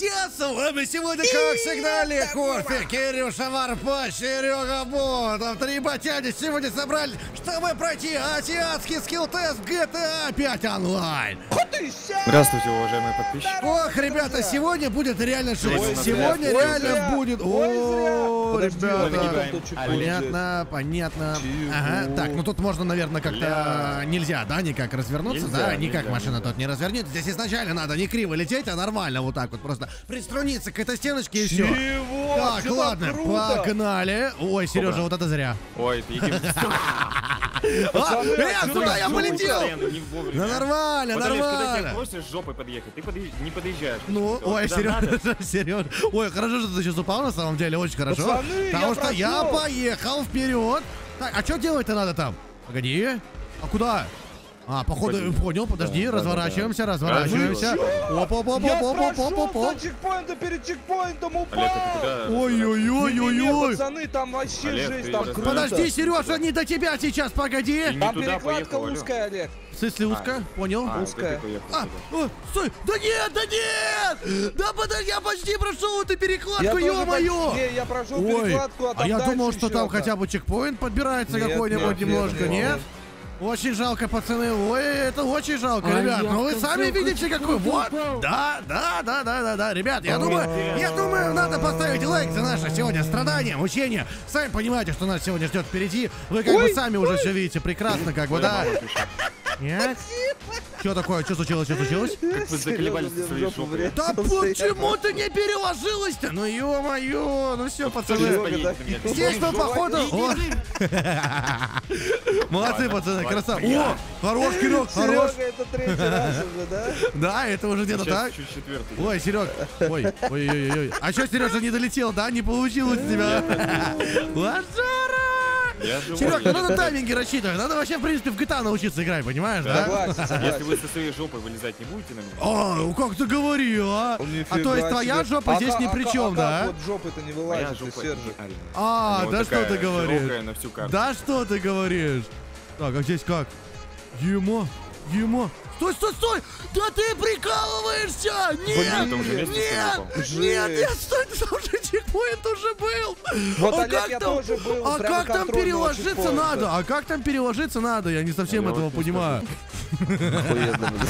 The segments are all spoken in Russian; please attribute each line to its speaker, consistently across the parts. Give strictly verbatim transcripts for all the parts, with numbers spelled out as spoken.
Speaker 1: Всем с вами сегодня, как всегда, Лехофи, Кирюша Варпач, Серега Бо. Там три ботяди сегодня собрались, чтобы пройти азиатский скилл-тест джи ти эй пять онлайн.
Speaker 2: Здравствуйте, уважаемые подписчики.
Speaker 1: Ох, ребята, сегодня будет реально шоу. Сегодня реально будет. О, ребята. Понятно, понятно. Ага, так, ну тут можно, наверное, как-то нельзя, да, никак развернуться, да? Никак машина тут не развернется. Здесь изначально надо не криво лететь, а нормально вот так вот просто приструниться к этой стеночке и все. Так, ладно, погнали. Ой, Сережа, вот это зря.
Speaker 2: Ой, ты иди.
Speaker 1: Э, сюда я полетел! Ну нормально,
Speaker 2: Когда тебя
Speaker 1: нормально.
Speaker 2: просишь жопой подъехать, ты не подъезжаешь.
Speaker 1: Ну, ой, Сережа, Сережа. Ой, хорошо, что ты сейчас упал, на самом деле, очень хорошо. Потому что я поехал вперед. Так, а что делать-то надо там? Погоди. А куда? А, походу, понял, подожди, разворачиваемся, разворачиваемся. Оп-оп-оп-оп-оп-оп-оп-оп.
Speaker 3: Чекпоинта перед чекпоинтом упал!
Speaker 1: Ой-ой-ой-ой-ой.
Speaker 3: Пацаны, там вообще
Speaker 2: Олег,
Speaker 3: жесть,
Speaker 2: ты
Speaker 3: там
Speaker 2: раз-
Speaker 3: круто.
Speaker 1: Подожди, Сережа, не до тебя сейчас, погоди.
Speaker 2: Ты не
Speaker 3: Там
Speaker 2: туда
Speaker 3: перекладка
Speaker 2: поехал, алло.
Speaker 3: узкая, Олег.
Speaker 1: В смысле узко? Понял?
Speaker 2: А,
Speaker 3: Узкая.
Speaker 2: ты поехал
Speaker 1: А,
Speaker 2: туда.
Speaker 1: о, стой, да нет, да нет! Да подожди, я почти прошел эту перекладку,
Speaker 3: тоже
Speaker 1: ё-моё!
Speaker 3: почти- Не, я прошел
Speaker 1: Ой,
Speaker 3: перекладку, а там
Speaker 1: а я
Speaker 3: дальше
Speaker 1: думал, что
Speaker 3: еще
Speaker 1: там
Speaker 3: одна.
Speaker 1: хотя бы чекпоинт подбирается
Speaker 3: Нет,
Speaker 1: какой-нибудь
Speaker 3: нет,
Speaker 1: немножко,
Speaker 3: нет,
Speaker 1: нет?
Speaker 3: нет.
Speaker 1: Очень жалко, пацаны, ой, это очень жалко,
Speaker 4: А
Speaker 1: ребят.
Speaker 4: я
Speaker 1: Ну вы
Speaker 4: в
Speaker 1: сами
Speaker 4: конце
Speaker 1: видите, какой, вот, да, да, да, да, да, да, ребят, я думаю, я думаю, надо поставить лайк за наше сегодня страдание, мучение. Сами понимаете, что нас сегодня ждет впереди. Вы как бы сами уже все видите прекрасно, как бы, да. Нет? Что такое? Что случилось? Что случилось?
Speaker 2: Как вы заколебались
Speaker 3: Серьезно,
Speaker 2: своей
Speaker 3: в жопу
Speaker 2: жопой.
Speaker 3: врезал.
Speaker 1: Да почему ты не переложилась-то? Ну ё-моё, ну все,
Speaker 2: Кто же
Speaker 1: пацаны.
Speaker 2: поедет на меня?
Speaker 1: Здесь мы походу... О. Молодцы, пацаны, красава. О, хорош, Кирюк, хорош.
Speaker 3: Серега, это третий раз уже, да?
Speaker 1: Да, это уже где-то
Speaker 2: Сейчас
Speaker 1: так.
Speaker 2: чуть четвертый.
Speaker 1: Ой, Серег, ой, ой-ой-ой. А что, Сережа, не долетел, да? Не получилось у тебя. Лошара!
Speaker 2: Я живой,
Speaker 1: Серег, ну
Speaker 2: я
Speaker 1: надо
Speaker 2: живой.
Speaker 1: тайминги рассчитывать. Надо вообще, в принципе, в джи ти эй научиться играть, понимаешь, да?
Speaker 3: Согласен,
Speaker 2: Если
Speaker 3: согласен.
Speaker 2: вы со своей жопой вылезать не будете на меня,
Speaker 1: О, ну как ты говорил, а?
Speaker 3: Он
Speaker 1: А
Speaker 3: нифига
Speaker 1: то есть твоя
Speaker 3: себе.
Speaker 1: жопа
Speaker 3: А
Speaker 1: здесь
Speaker 3: ка-
Speaker 1: ни
Speaker 3: а
Speaker 1: при
Speaker 3: ка-
Speaker 1: чем,
Speaker 3: а как
Speaker 1: да?
Speaker 3: вот жопа-то не
Speaker 2: моя
Speaker 3: вылазит из
Speaker 2: жопа
Speaker 3: Сержа.
Speaker 2: идеальная.
Speaker 1: А,
Speaker 2: Вот
Speaker 1: да что
Speaker 2: такая
Speaker 1: ты говоришь?
Speaker 2: широкая на всю карту.
Speaker 1: Да что ты говоришь? Так, а здесь как? Емо, емо. Стой, стой, стой! Да ты прикалываешься! Нет!
Speaker 2: на том же месте
Speaker 1: Нет!
Speaker 2: упал.
Speaker 1: Нет,
Speaker 3: Жесть.
Speaker 1: нет, стой, там же чекпоинт уже был!
Speaker 3: Вот,
Speaker 1: а
Speaker 3: Олег,
Speaker 1: как
Speaker 3: я
Speaker 1: там,
Speaker 3: тоже был
Speaker 1: а
Speaker 3: прямо
Speaker 1: как там
Speaker 3: контрольного
Speaker 1: переложиться
Speaker 3: чекпоинта.
Speaker 1: надо? А как там переложиться надо? Я не совсем
Speaker 2: Я
Speaker 1: этого
Speaker 2: вот не
Speaker 1: понимаю.
Speaker 3: Охуенно, блин.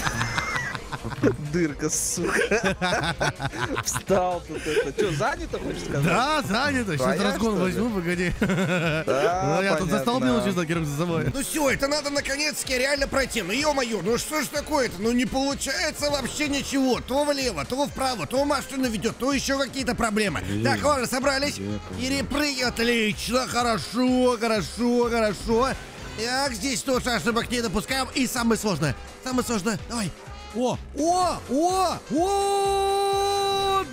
Speaker 3: Дырка, сука. Встал тут это. Что, занято, хочешь сказать?
Speaker 1: Да, занято. Сейчас
Speaker 3: Твоя,
Speaker 1: разгон
Speaker 3: что ли?
Speaker 1: возьму, погоди.
Speaker 3: Да,
Speaker 1: Ну, я тут
Speaker 3: понятно.
Speaker 1: застолбил чисто, Кирилл, за собой. Ну все, это надо наконец-таки реально пройти. Ну ё-моё, ну что ж такое-то? Ну не получается вообще ничего. То влево, то вправо, то машину ведет, то еще какие-то проблемы. Так, ладно, собрались. И репры, отлично, хорошо, хорошо, хорошо. Так, здесь тоже ошибок не допускаем. И самое сложное, самое сложное, давай. О, о, о, о,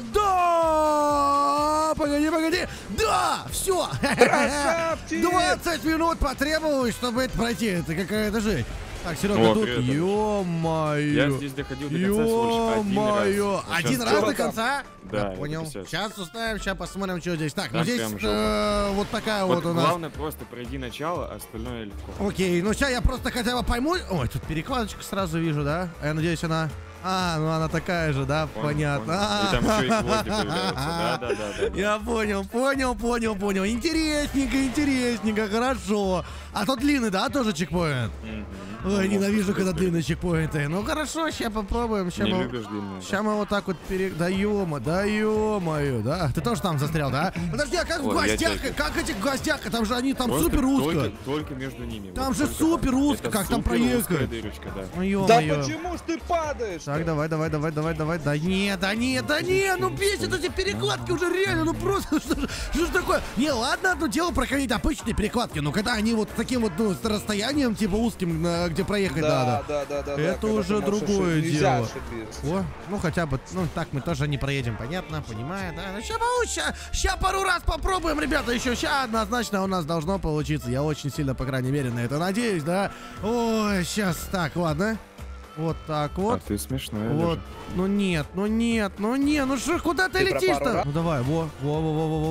Speaker 1: да! Погоди, погоди. Да, все.
Speaker 3: Красавчик!
Speaker 1: двадцать минут потребовалось, чтобы это пройти. Это какая-то жесть. Так, Серега,
Speaker 2: О,
Speaker 1: тут,
Speaker 2: привет, Алёш.
Speaker 1: ё-моё.
Speaker 2: Я здесь доходил до конца всего лишь один раз.
Speaker 1: Ё-моё.
Speaker 2: Вот
Speaker 1: Один
Speaker 2: сейчас
Speaker 1: раз
Speaker 3: что
Speaker 1: до
Speaker 3: там?
Speaker 1: конца?
Speaker 2: Да,
Speaker 1: Я
Speaker 2: это
Speaker 1: понял.
Speaker 2: писец.
Speaker 1: Сейчас уставим, сейчас посмотрим, что здесь. Так, ну
Speaker 2: Так,
Speaker 1: здесь
Speaker 2: прям жопа.
Speaker 1: э, вот такая вот,
Speaker 2: Вот
Speaker 1: у нас.
Speaker 2: главное просто пройди начало, а остальное легко.
Speaker 1: Окей, ну сейчас я просто хотя бы пойму. Ой, тут перекладочка сразу вижу, да? Я надеюсь, она... А, ну она такая же, да?
Speaker 2: Понял,
Speaker 1: Понятно.
Speaker 2: понял. И там еще и гвозди появляются. Да, да, да, да.
Speaker 1: Я понял, понял, понял, понял. Интересненько, интересненько, хорошо. А тут длинный, да, тоже чекпоинт?
Speaker 2: Мгм.
Speaker 1: Ой,
Speaker 2: Ну,
Speaker 1: ненавижу,
Speaker 2: может,
Speaker 1: когда
Speaker 2: быстрее.
Speaker 1: длинные чекпоинты. Ну хорошо, сейчас попробуем. Ща
Speaker 2: Не
Speaker 1: мы...
Speaker 2: любишь длинные.
Speaker 1: Сейчас мы вот так вот пере... Да ё-мо, да ё-моё, да? Ты тоже там застрял, да? Подожди, а как в
Speaker 2: Ой, я
Speaker 1: гвоздях?
Speaker 2: чекаю.
Speaker 1: Как этих гвоздях? Там же они там
Speaker 2: Просто
Speaker 1: супер узко.
Speaker 2: Только, только между ними.
Speaker 1: Там
Speaker 2: Вот
Speaker 1: же
Speaker 2: только
Speaker 1: супер
Speaker 2: там.
Speaker 1: узко,
Speaker 2: Это
Speaker 1: как там
Speaker 2: супер узкая
Speaker 1: проехать?
Speaker 2: дырочка, да.
Speaker 1: Ну
Speaker 3: Да
Speaker 1: ё-моё.
Speaker 3: почему ж ты падаешь?
Speaker 1: Так, давай, давай, давай, давай, давай. Да нет, да нет, да нет, ну бесит эти перекладки уже реально, ну просто, что, ж- что ж такое? Не, ладно, одно дело проходить обычные перекладки, но когда они вот с таким вот, ну, с расстоянием, типа узким, на- где проехать
Speaker 3: Да,
Speaker 1: надо.
Speaker 3: да, да, да.
Speaker 1: Это
Speaker 3: когда
Speaker 1: уже
Speaker 3: ты можешь
Speaker 1: другое
Speaker 3: ошиб- нельзя
Speaker 1: дело.
Speaker 3: ошибиться.
Speaker 1: О, ну хотя бы, ну так мы тоже не проедем, понятно, понимаю, да? Ну, ща получится, ща пару раз попробуем, ребята, еще ща однозначно у нас должно получиться. Я очень сильно, по крайней мере, на это надеюсь, да? Ой, сейчас, так, ладно. Вот так вот.
Speaker 2: А ты смешной,
Speaker 1: Вот,
Speaker 2: Алёша.
Speaker 1: ну нет, ну нет, ну не, ну что, куда ты
Speaker 3: Ты про пару
Speaker 1: летишь-то?
Speaker 3: раз?
Speaker 1: Ну давай, во, во, во, во, во,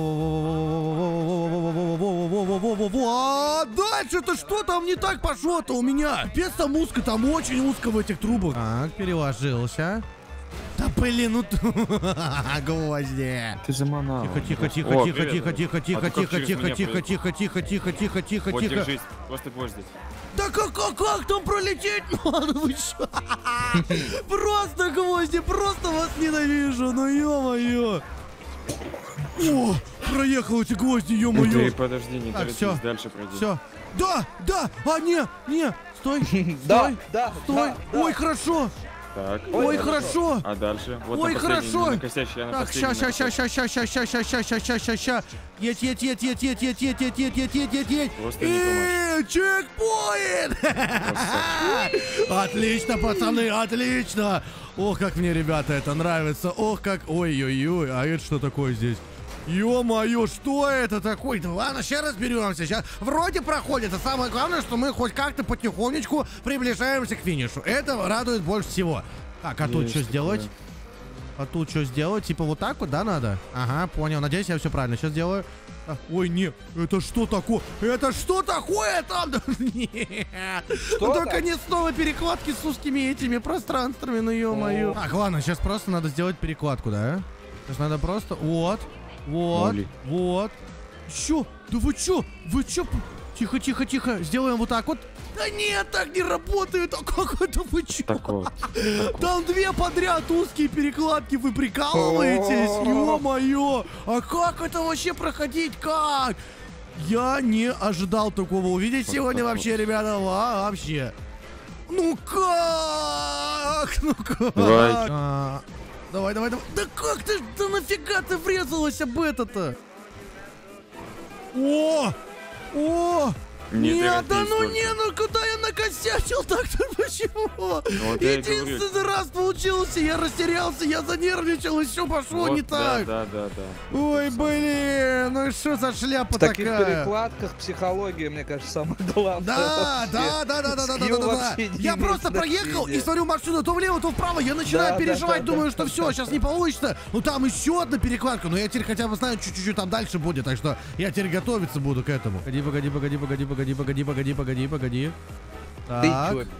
Speaker 1: во, во, во, во, во, во, во, во, во, во, во, во, а дальше-то что там не так пошло-то у меня? Пец там узко, там очень узко в этих трубах. Так, переложился. Да блин, ну гвозди.
Speaker 2: Ты заманал.
Speaker 1: Тихо, тихо, тихо,
Speaker 2: О,
Speaker 1: тихо,
Speaker 2: привет.
Speaker 1: тихо, тихо,
Speaker 2: А
Speaker 1: тихо,
Speaker 2: ты как
Speaker 1: тихо,
Speaker 2: через
Speaker 1: тихо,
Speaker 2: меня
Speaker 1: тихо,
Speaker 2: проехал?
Speaker 1: тихо, тихо, тихо, тихо, тихо,
Speaker 2: Вот,
Speaker 1: тихо.
Speaker 2: держись. Просто гвоздить.
Speaker 1: Да как, как, как там пролететь надо? Вы чё? Просто гвозди, просто вас ненавижу, ну ё-моё. О, проехал эти гвозди,
Speaker 2: Ты
Speaker 1: ё-моё.
Speaker 2: подожди, не
Speaker 1: Так,
Speaker 2: торопись,
Speaker 1: всё.
Speaker 2: дальше пройди.
Speaker 1: Все. Да, да, а не, не, стой,
Speaker 3: Да,
Speaker 1: стой,
Speaker 3: да,
Speaker 1: стой.
Speaker 3: да, да.
Speaker 1: Ой, хорошо.
Speaker 2: Так.
Speaker 1: Ой,
Speaker 2: дальше.
Speaker 1: хорошо.
Speaker 2: А дальше? Вот
Speaker 1: Ой,
Speaker 2: на последний,
Speaker 1: хорошо.
Speaker 2: на косящий, я на
Speaker 1: Так,
Speaker 2: последний,
Speaker 1: ща,
Speaker 2: на
Speaker 1: ща, ща, ща, ща, ща, ща, ща, ща, ща, ща, ща. Едь, едь, едь, едь, едь, едь, едь, едь, едь, едь, едь, едь, едь.
Speaker 2: Просто не
Speaker 1: И чекпоинт! Отлично, пацаны, отлично. Ох, как мне, ребята, это нравится. Ох, как... Ой-ой-ой, а это что такое здесь? Ё-моё, что это такое? Да ладно, сейчас разберемся. Сейчас вроде проходит. А самое главное, что мы хоть как-то потихонечку приближаемся к финишу. Это радует больше всего. Так, а тут
Speaker 2: Есть
Speaker 1: что
Speaker 2: такое.
Speaker 1: сделать? А тут что сделать? Типа вот так вот, да, надо? Ага, понял. Надеюсь, я все правильно сейчас делаю. А, ой, не, это что такое? Это что такое там? Нет.
Speaker 3: Что
Speaker 1: Только
Speaker 3: там?
Speaker 1: не снова перекладки с узкими этими пространствами, ну ё-моё.
Speaker 3: О.
Speaker 1: Так, ладно, сейчас просто надо сделать перекладку, да? Сейчас надо просто... Вот, вот,
Speaker 2: Моли.
Speaker 1: вот. Чё? Да вы чё? Вы чё? Тихо, тихо, тихо. Сделаем вот так вот. Да нет, так не работает. А как это вы чё?
Speaker 2: Так вот.
Speaker 1: Там две подряд узкие перекладки, вы прикалываетесь? Ё-моё! А как это вообще проходить? Как? Я не ожидал такого увидеть сегодня вообще, ребята. А, вообще. Ну как? Ну как?
Speaker 2: Давай.
Speaker 1: А, Давай, давай, давай. Да как ты, да нафига ты врезалась об это-то? О! О!
Speaker 2: Не
Speaker 1: Нет, да
Speaker 2: торопись
Speaker 1: ну
Speaker 2: только.
Speaker 1: не, ну куда я накосячил так-то, почему?
Speaker 2: Вот я и говорю.
Speaker 1: Единственный раз получился, я растерялся, я занервничал, и все пошло
Speaker 2: Вот,
Speaker 1: не
Speaker 2: да,
Speaker 1: так.
Speaker 2: Да, да, да.
Speaker 1: Ой, блин, ну и что за шляпа
Speaker 3: В таких
Speaker 1: такая?
Speaker 3: перекладках психология, мне кажется, самое главное.
Speaker 1: Да,
Speaker 3: вообще.
Speaker 1: да, да, да, да, да, да,
Speaker 3: Скилл
Speaker 1: да, да.
Speaker 3: вообще не
Speaker 1: Я
Speaker 3: имеет
Speaker 1: просто проехал и
Speaker 3: значения.
Speaker 1: смотрю машину то влево, то вправо. Я начинаю
Speaker 3: Да,
Speaker 1: переживать,
Speaker 3: да, да,
Speaker 1: думаю,
Speaker 3: да,
Speaker 1: что
Speaker 3: да,
Speaker 1: все,
Speaker 3: да,
Speaker 1: сейчас
Speaker 3: да.
Speaker 1: не получится. Ну там еще одна перекладка, но я теперь хотя бы знаю, чуть-чуть там дальше будет, так что я теперь готовиться буду к этому. Погоди, погоди, погоди, погоди, погоди, погоди, погоди, погоди, погоди.
Speaker 3: Ты
Speaker 1: Так.
Speaker 3: чё?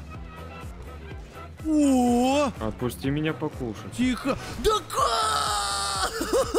Speaker 1: О,
Speaker 2: Отпусти меня покушать.
Speaker 1: тихо. Да как?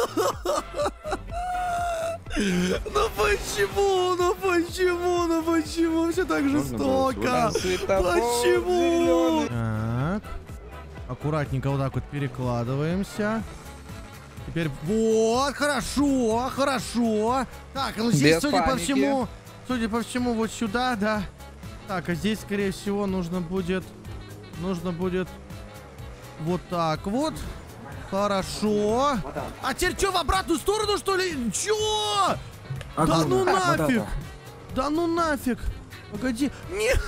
Speaker 1: Ну почему? Ну почему? Ну почему? Все так
Speaker 2: Можно было
Speaker 1: жестоко.
Speaker 3: Светофор
Speaker 1: Почему?
Speaker 3: зелёный.
Speaker 1: Так. Аккуратненько вот так вот перекладываемся. Теперь вот, хорошо, хорошо. Так, ну здесь,
Speaker 3: Без
Speaker 1: судя по
Speaker 3: паники.
Speaker 1: всему, судя по всему, вот сюда, да. Так, а здесь, скорее всего, нужно будет, нужно будет вот так вот. Хорошо. А теперь что, в обратную сторону, что ли? Чё? Да ну нафиг. Да ну нафиг. Погоди. Нет.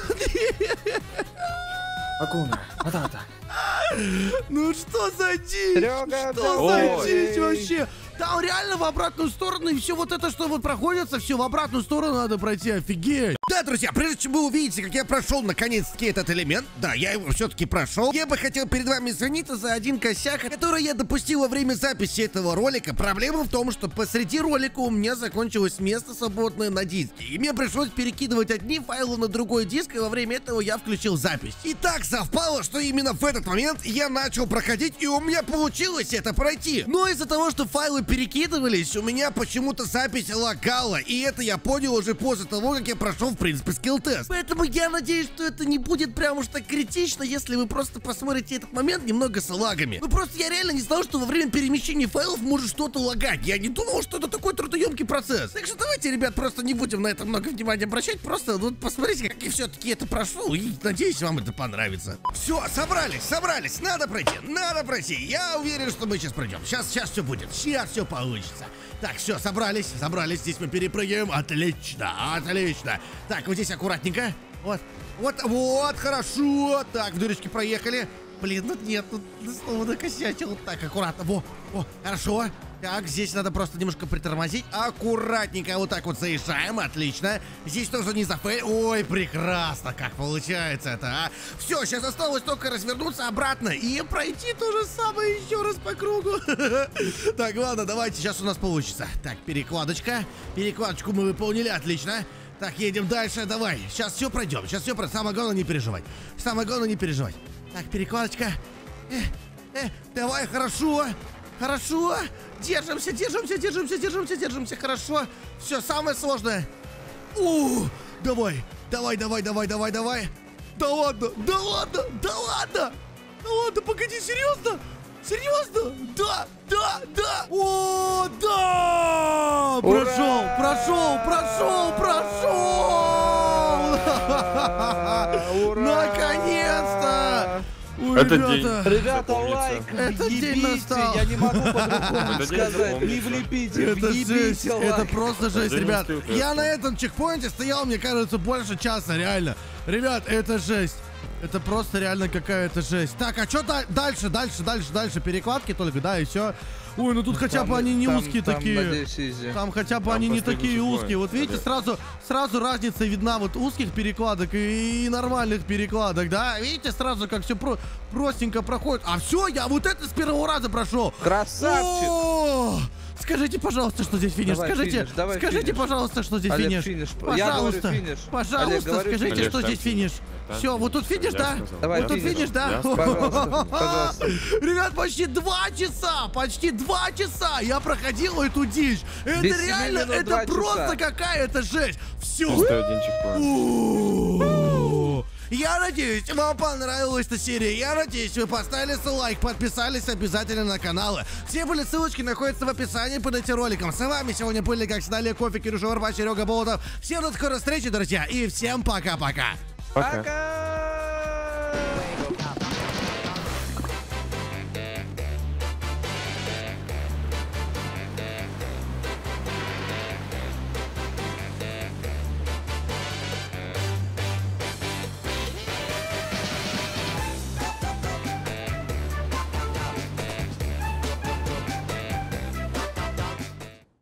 Speaker 2: Акуна, вот это.
Speaker 1: Ну что за дичь?
Speaker 3: Серёга,
Speaker 1: Что за
Speaker 3: давай.
Speaker 1: дичь вообще? Там реально в обратную сторону, и все вот это, что вот проходится, все в обратную сторону надо пройти, офигеть. Да, друзья, прежде чем вы увидите, как я прошел наконец-таки этот элемент, да, я его все-таки прошел, я бы хотел перед вами извиниться за один косяк, который я допустил во время записи этого ролика. Проблема в том, что посреди ролика у меня закончилось место свободное на диске, и мне пришлось перекидывать одни файлы на другой диск, и во время этого я включил запись. И так совпало, что именно в этот момент я начал проходить, и у меня получилось это пройти. Но из-за того, что файлы перекидывались, у меня почему-то запись лагала, и это я понял уже после того, как я прошел, в принципе, скилл-тест. Поэтому я надеюсь, что это не будет прям уж так критично, если вы просто посмотрите этот момент немного с лагами. Ну просто я реально не знал, что во время перемещения файлов может что-то лагать. Я не думал, что это такой трудоемкий процесс. Так что давайте, ребят, просто не будем на это много внимания обращать, просто вот посмотрите, как я все-таки это прошел, и надеюсь, вам это понравится. Все, собрались, собрались, надо пройти, надо пройти. Я уверен, что мы сейчас пройдем. Сейчас, сейчас все будет, сейчас все получится. Так, все, собрались, собрались, здесь мы перепрыгиваем. Отлично, отлично. Так, вот здесь аккуратненько. Вот, вот, вот, хорошо. Так, в дырочки проехали. Блин, тут нет, тут снова накосячил. Так, аккуратно, во, о, хорошо. Так, здесь надо просто немножко притормозить. Аккуратненько вот так вот заезжаем, отлично. Здесь тоже не зафейл. Ой, прекрасно, как получается это, а. Все, сейчас осталось только развернуться обратно и пройти то же самое еще раз по кругу. Так, ладно, давайте, сейчас у нас получится. Так, перекладочка. Перекладочку мы выполнили, отлично. Так, едем дальше, давай. Сейчас все пройдем, сейчас все пройдем. Самое главное не переживать. Самое главное не переживать. Так, перекладочка. Эх. Э, давай, хорошо. Хорошо. Держимся, держимся, держимся, держимся, держимся. Хорошо. Все, самое сложное. У, давай, давай, давай, давай, давай, давай. Да ладно, да ладно, да ладно. Да ладно, погоди, серьезно? Серьезно? Да, да, да. О, да!
Speaker 3: Ура!
Speaker 1: Прошел, прошел, прошел, прошел.
Speaker 3: Ура!
Speaker 1: Наконец-то! Ой,
Speaker 2: Это
Speaker 1: ребята.
Speaker 2: день.
Speaker 3: Ребята,
Speaker 2: Запомнится.
Speaker 3: лайк,
Speaker 1: Это день
Speaker 3: въебите,
Speaker 1: настал.
Speaker 3: я не могу по-другому
Speaker 2: Это день
Speaker 3: сказать, не
Speaker 2: запомнится.
Speaker 3: влепите,
Speaker 1: Это жесть,
Speaker 3: въебите лайк.
Speaker 1: это просто жесть,
Speaker 2: День
Speaker 1: ребят.
Speaker 2: наступил.
Speaker 1: Я на этом чекпоинте стоял, мне кажется, больше часа, реально. Ребят, это жесть. Это просто реально какая-то жесть. Так, а что дальше, дальше, дальше, дальше? Перекладки только, да, и все. Ой, ну тут хотя
Speaker 3: Там-
Speaker 1: бы они не
Speaker 3: там-
Speaker 1: узкие
Speaker 3: там,
Speaker 1: такие.
Speaker 3: надеюсь, изи.
Speaker 1: Там хотя бы
Speaker 2: Там
Speaker 1: они не
Speaker 2: последний
Speaker 1: такие
Speaker 2: чекпоинт.
Speaker 1: узкие. Вот видите,
Speaker 2: Да.
Speaker 1: сразу, сразу разница видна вот узких перекладок и, и нормальных перекладок, да? Видите, сразу как все про простенько проходит. А все, я вот это с первого раза прошел.
Speaker 3: Красавчик.
Speaker 1: О, скажите, пожалуйста, что здесь финиш.
Speaker 3: Давай
Speaker 1: Скажите,
Speaker 3: финиш, давай
Speaker 1: скажите,
Speaker 3: финиш.
Speaker 1: пожалуйста, что здесь
Speaker 3: Олег,
Speaker 1: финиш.
Speaker 3: финиш. Я
Speaker 1: Пожалуйста,
Speaker 3: говорю финиш.
Speaker 1: пожалуйста,
Speaker 3: Олег, говорю
Speaker 1: скажите,
Speaker 2: финиш.
Speaker 1: что
Speaker 2: Олег,
Speaker 1: здесь
Speaker 2: там
Speaker 1: финиш.
Speaker 2: Там
Speaker 1: Все, вот тут финиш,
Speaker 2: я
Speaker 1: да?
Speaker 2: сказал.
Speaker 3: Давай
Speaker 1: Вот тут
Speaker 3: финиш.
Speaker 1: финиш, да?
Speaker 2: Я сказал.
Speaker 3: Пожалуйста, пожалуйста.
Speaker 1: Ребят, почти два часа, почти два часа я проходил эту дичь. Это
Speaker 3: Без семи
Speaker 1: реально,
Speaker 3: минут
Speaker 1: это
Speaker 3: два
Speaker 1: просто
Speaker 3: часа.
Speaker 1: какая-то жесть. Все.
Speaker 2: Просто один чекпоинт.
Speaker 1: Я надеюсь, вам понравилась эта серия. Я надеюсь, вы поставили свой лайк, подписались обязательно на канал. Все были ссылочки находятся в описании под этим роликом. С вами сегодня были, как всегда, Олег Кофе, Кирюша Варба, Серега Болотов. Всем до скорой встречи, друзья, и всем пока-пока.
Speaker 2: Пока.
Speaker 3: Пока.